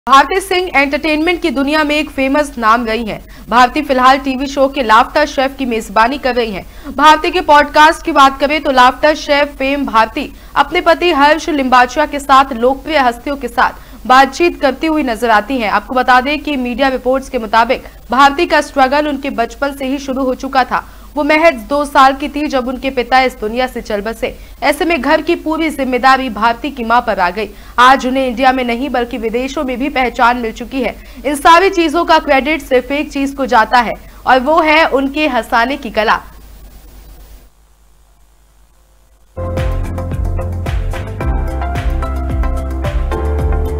Bharti Singh entertainment की दुनिया में एक फेमस नाम रही हैं। भारती फिलहाल टीवी शो के लाफ्टर शेफ की मेजबानी कर रही हैं। भारती के पॉडकास्ट की बात करें तो लाफ्टर शेफ फेम भारती अपने पति हर्ष लिम्बाचिया के साथ लोकप्रिय हस्तियों के साथ बातचीत करती हुई नजर आती हैं। आपको बता दें कि मीडिया रिपोर्ट्स के मुताबिक भारती का स्ट्रगल उनके बचपन से ही शुरू हो चुका था। वो महज 2 साल की थी जब उनके पिता इस दुनिया से चल बसे। ऐसे में घर की पूरी जिम्मेदारी भारती की मां पर आ गई। आज उन्हें इंडिया में नहीं बल्कि विदेशों में भी पहचान मिल चुकी है। इन सारी चीजों का क्रेडिट सिर्फ एक चीज को जाता है और वो है उनके हंसाने की कला।